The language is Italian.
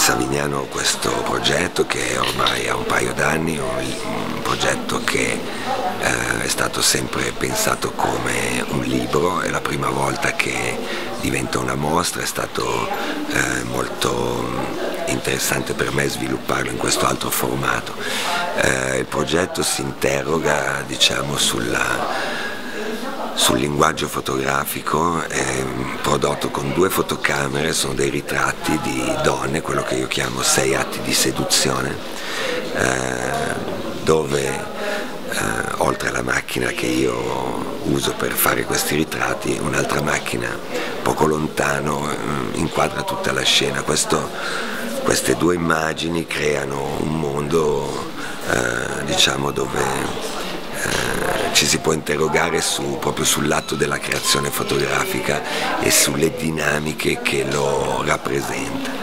Savignano questo progetto che ormai ha un paio d'anni, un progetto che è stato sempre pensato come un libro, è la prima volta che diventa una mostra, è stato molto interessante per me svilupparlo in questo altro formato. Il progetto si interroga, diciamo, sul linguaggio fotografico, prodotto con 2 fotocamere, sono dei ritratti di donne, quello che io chiamo 6 atti di seduzione, dove oltre alla macchina che io uso per fare questi ritratti, un'altra macchina poco lontano inquadra tutta la scena. Queste 2 immagini creano un mondo diciamo, dove ci si può interrogare proprio sull'atto della creazione fotografica e sulle dinamiche che lo rappresenta.